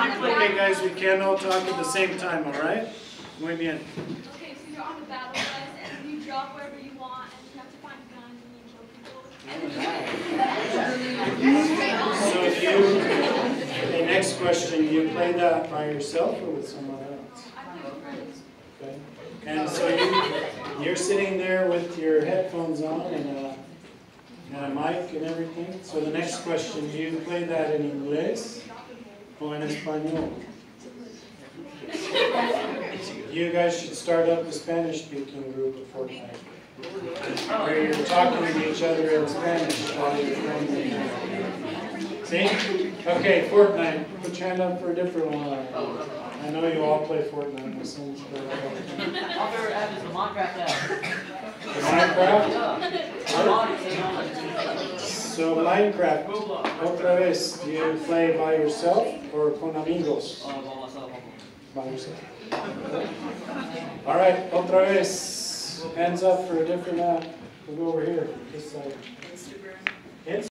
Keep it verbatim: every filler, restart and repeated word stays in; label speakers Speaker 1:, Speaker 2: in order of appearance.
Speaker 1: Okay, guys, we can't all talk at the same time, all right? Muy bien.
Speaker 2: Okay, so you're on the battle bus and you drop wherever you want and you have to find guns and you kill people.
Speaker 1: So you, the next question, you play that by yourself or with someone else?
Speaker 2: I play with friends.
Speaker 1: Okay. And so you, you're sitting there with your headphones on and a, and a mic and everything. So the next question, do you play that in English or in Espanol? You guys should start up the Spanish-speaking group of Fortnite, where you're talking to each other in Spanish while you're playing. See? Okay, Fortnite. Put your hand up for a different one. I know you all play Fortnite. My son's play Fortnite.
Speaker 3: Our favorite app is the Minecraft app.
Speaker 1: The Minecraft? So Minecraft, otra vez, do you play by yourself or con amigos? By yourself. All right, otra vez. Hands up for a different app. We'll go over here, this side.